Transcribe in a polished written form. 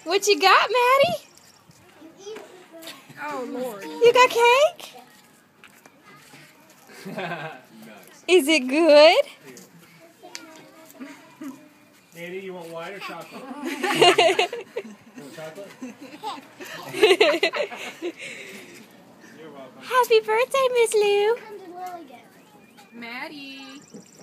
What you got, Maddie? Oh, Lord. You got cake? Nice. Is it good? Andy, you want white or chocolate? You want chocolate? You're welcome. Happy birthday, Miss Lou. Maddie.